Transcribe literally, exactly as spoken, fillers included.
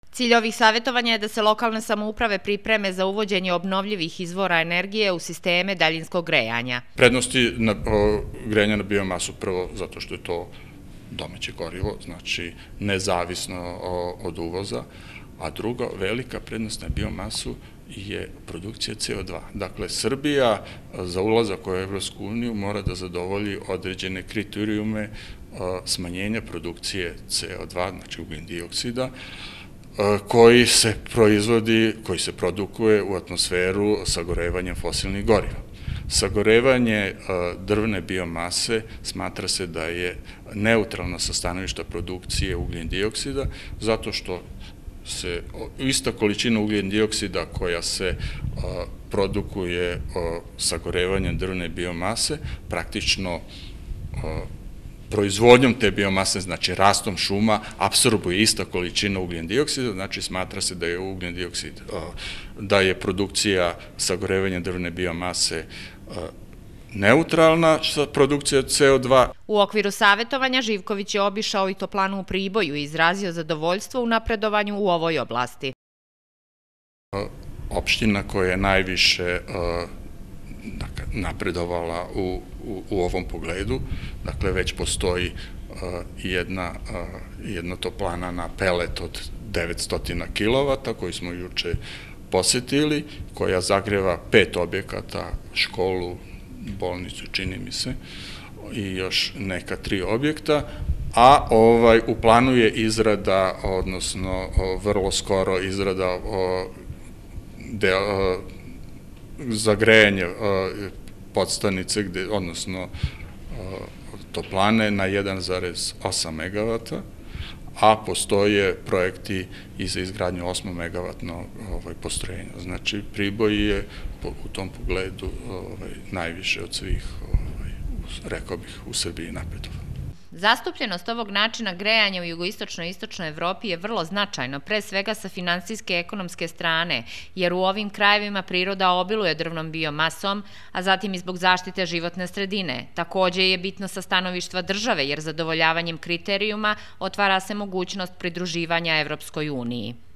Cilj ovih savjetovanja je da se lokalne samouprave pripreme za uvođenje obnovljivih izvora energije u sisteme daljinskog grejanja. Prednosti grejanja na biomasu prvo zato što je to domaće gorivo, znači nezavisno od uvoza, a druga velika prednost na biomasu je produkcija C O dva. Dakle, Srbija za ulazak u Evropsku uniju mora da zadovolji određene kriterijume smanjenja produkcije C O dva, znači ugljen dioksida, koji se proizvodi, koji se produkuje u atmosferu sagorevanjem fosilnih goriva. Sagorevanje drvne biomase smatra se da je neutralno sa stanovišta produkcije ugljen dioksida, zato što se ista količina ugljen dioksida koja se produkuje sagorevanjem drvne biomase praktično proizvodnjom te biomase, znači rastom šuma, apsorbuje ista količina ugljen dioksida, znači smatra se da je ugljen dioksid, da je produkcija sagorevanja drvne biomase neutralna sa produkcijom C O dva. U okviru savjetovanja Živković je obišao i toplanu u Priboju i izrazio zadovoljstvo u napredovanju u ovoj oblasti. Opština koja je najviše napredovala u, u, u ovom pogledu, dakle već postoji jedna, jedna toplana na pelet od devetsto kilovata koju smo juče posetili, koja zagreva pet objekata, školu, bolnicu, čini mi se, i još neka tri objekta, a ovaj, u planu je izrada, odnosno vrlo skoro izrada de, za grejanje podstanice, odnosno toplane na jedan zarez osam megavata, a postoje projekti i za izgradnju osam megavatnog postrojenja. Znači, Priboj je u tom pogledu najviše od svih, rekao bih, u Srbiji napredovao. Zastupljenost ovog načina grejanja u jugoistočnoj i istočnoj Evropi je vrlo značajno, pre svega sa finansijske i ekonomske strane, jer u ovim krajevima priroda obiluje drvnom biomasom, a zatim i zbog zaštite životne sredine. Takođe je bitno sa stanovištva države, jer zadovoljavanjem kriterijuma otvara se mogućnost pridruživanja Evropskoj uniji.